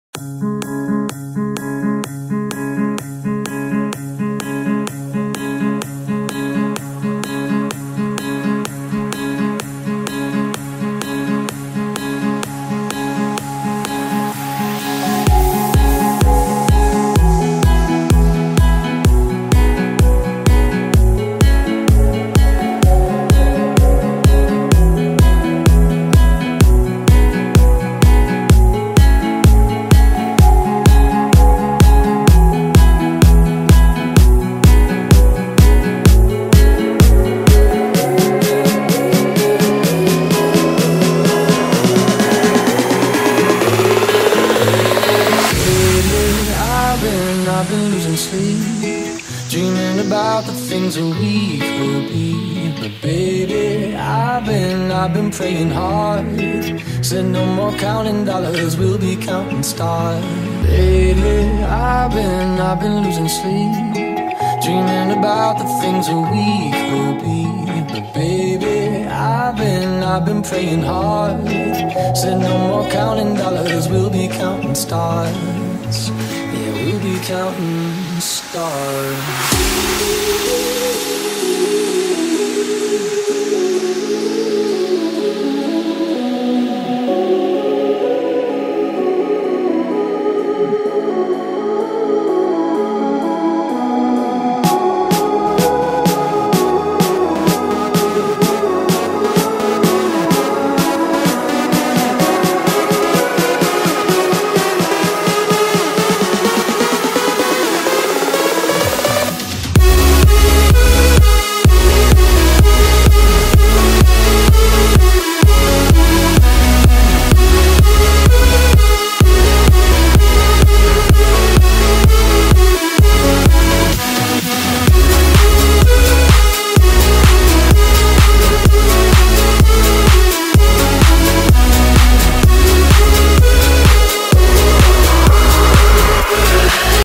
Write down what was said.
I've been losing sleep, dreaming about the things that we could be. But baby, I've been praying hard. Said no more counting dollars, we'll be counting stars. Lately, I've been losing sleep, dreaming about the things that we could be. But baby, I've been praying hard. Said no more counting dollars, we'll be counting stars. Yeah, we'll be counting stars.